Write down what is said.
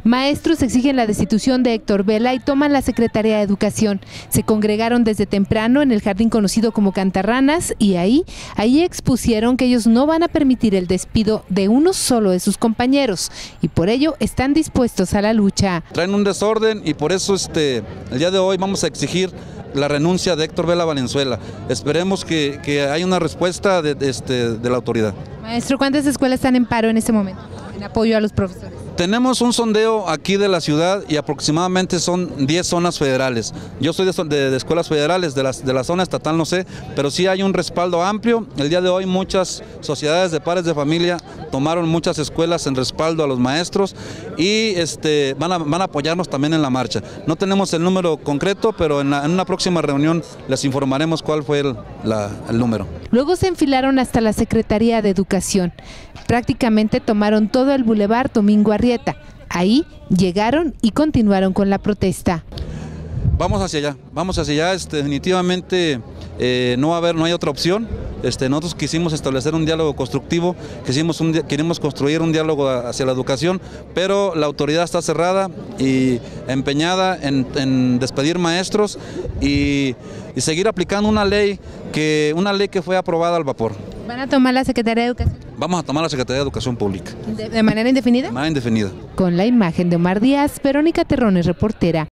Maestros exigen la destitución de Héctor Vela y toman la Secretaría de Educación. Se congregaron desde temprano en el jardín conocido como Cantarranas y ahí expusieron que ellos no van a permitir el despido de uno solo de sus compañeros y por ello están dispuestos a la lucha. Traen un desorden y por eso el día de hoy vamos a exigir la renuncia de Héctor Vela Valenzuela. Esperemos que haya una respuesta de la autoridad. Maestro, ¿cuántas escuelas están en paro en este momento en apoyo a los profesores? Tenemos un sondeo aquí de la ciudad y aproximadamente son 10 zonas federales. Yo soy de escuelas federales, de la zona estatal no sé, pero sí hay un respaldo amplio. El día de hoy muchas sociedades de padres de familia tomaron muchas escuelas en respaldo a los maestros y van a apoyarnos también en la marcha. No tenemos el número concreto, pero en una próxima reunión les informaremos cuál fue el número. Luego se enfilaron hasta la Secretaría de Educación. Prácticamente tomaron todo el Boulevard Domingo Arrieta. Ahí llegaron y continuaron con la protesta. Vamos hacia allá, definitivamente no hay otra opción. Nosotros quisimos establecer un diálogo constructivo, queremos construir un diálogo hacia la educación, pero la autoridad está cerrada y empeñada en despedir maestros y seguir aplicando una ley que fue aprobada al vapor. ¿Van a tomar la Secretaría de Educación? Vamos a tomar la Secretaría de Educación Pública. ¿De manera indefinida? De manera indefinida. Con la imagen de Omar Díaz, Verónica Terrones, reportera,